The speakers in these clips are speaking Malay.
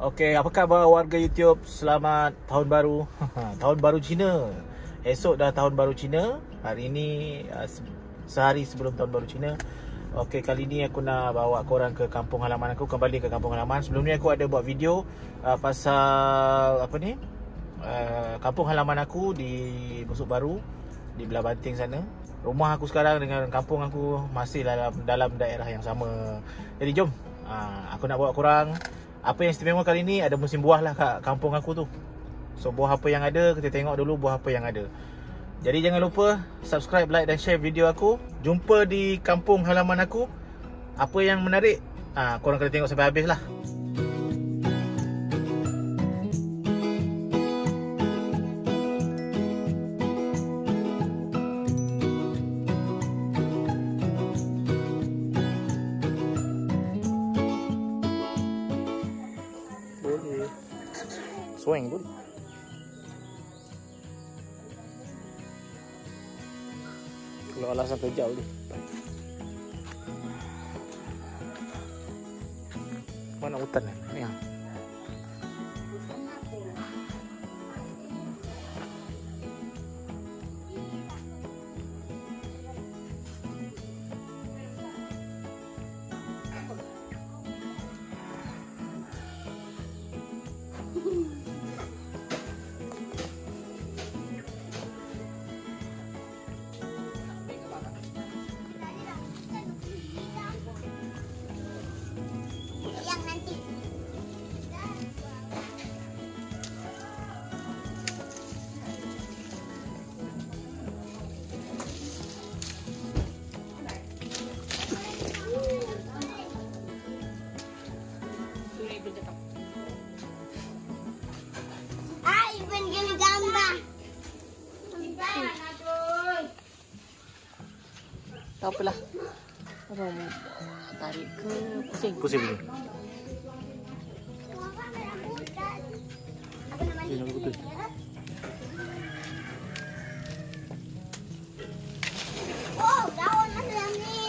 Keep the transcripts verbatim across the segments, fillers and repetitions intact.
Okey, apa khabar warga YouTube? Selamat tahun baru. Tahun baru Cina. Esok dah tahun baru Cina. Hari ini uh, sehari sebelum tahun baru Cina. Okey, kali ni aku nak bawa korang ke kampung halaman aku, kembali ke kampung halaman. Sebelum ni aku ada buat video uh, pasal apa ni? Uh, kampung halaman aku di Busuk Baru, di belah Banting sana. Rumah aku sekarang dengan kampung aku masih dalam dalam daerah yang sama. Jadi jom, uh, aku nak bawa korang. Apa yang istimewa kali ni, ada musim buah lah kat kampung aku tu. So buah apa yang ada, kita tengok dulu buah apa yang ada. Jadi jangan lupa subscribe, like dan share video aku. Jumpa di kampung halaman aku. Apa yang menarik, ah, korang kena tengok sampai habis lah. Boleh swing boleh. Kalau alasan kerja boleh. Mana hutan ni? Ni ah. Tak apalah. Apa tarik ke pusing? Pusing ni. Ini betul. Oh, daun macam ni.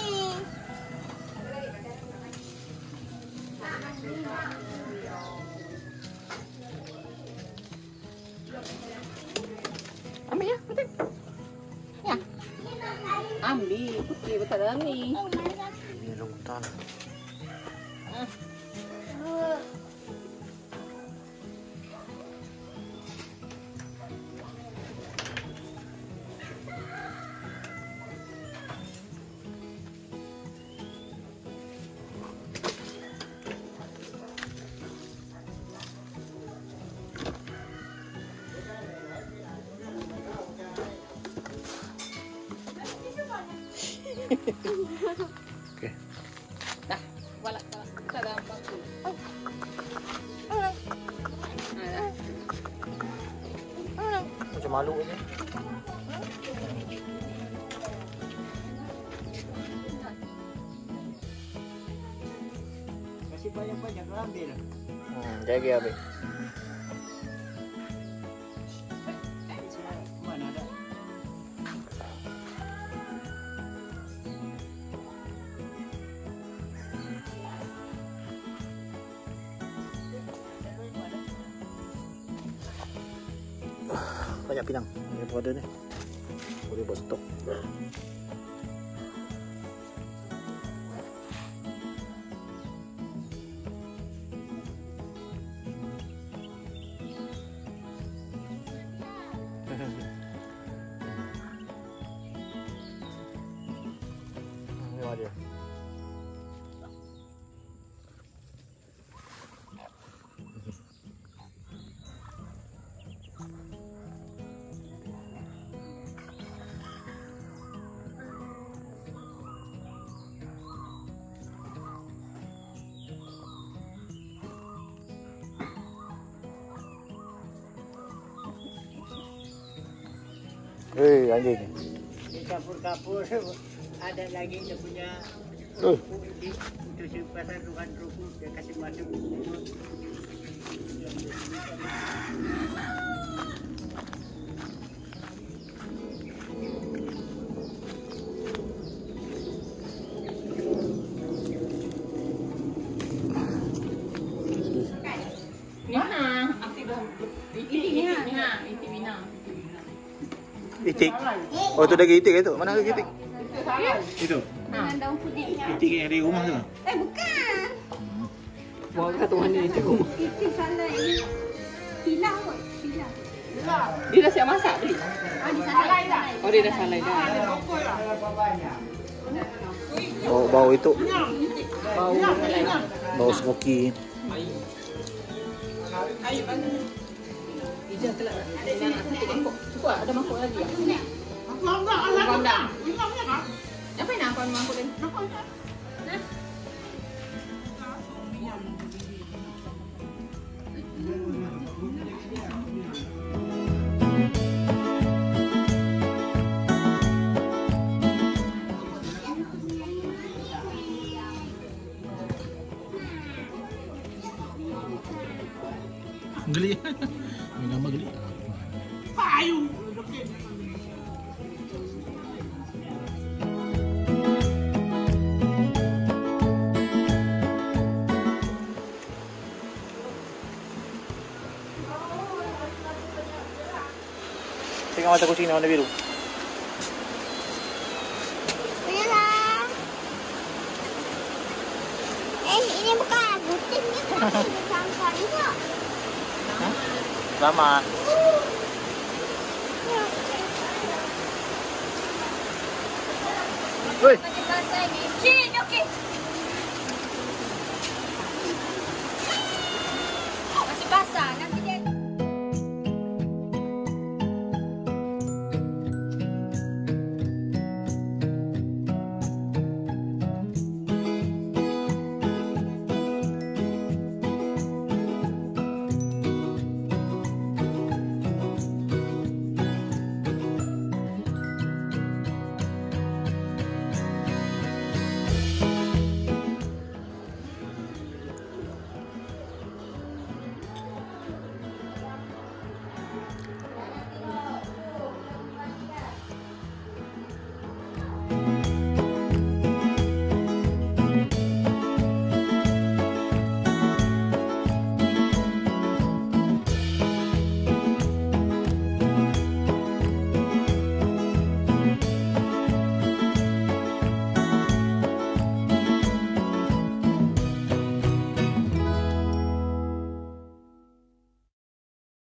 Ambil ya, betul. Ya. Ambil, putih betul dalam ni. Ini rambutan. Ah. Okey. Dah, walak walak kita dalam bangku. Macam malu je. Kasih banyak-banyak ambil. Hmm, jaga habis. Mana ada? Banyak pinang. Ini pun ada ni. Boleh buat stok. Ini ada. Hei, anjing. Di kapur-kapur ada lagi dia punya Uh. untuk simpanan Tuhan ruku dia kasih masuk. Mina, aktif dah. Itik ni Mina, itik Mina. Itik. Oh tu daging itik itu. Mana daging itik? Itu salah. Itu. Dengan daun putih. Itik yang ada di rumah tu. Eh bukan. Bawa kat tuan ni itik rumah. Itu salah ini. Pilau kot. Pilau. Dia dah siap masak tadi. Ah di sana dah. Oh dia dah salai dah. Oh bau itu. Bau salai. Bau smoky. Ija telah. Ada nak satu mangkuk. Cukup tak? Ada mangkuk lagi ya? Mangkuk dah. Apa nak kau mangkuk ni? Nah. Geli. Ini nama geli. Tengok mata kucing ni warna biru. Menyerang. Eh ini bukan kucing ni. Ini sangkar juga. Selamat. Woi. Cik, okey.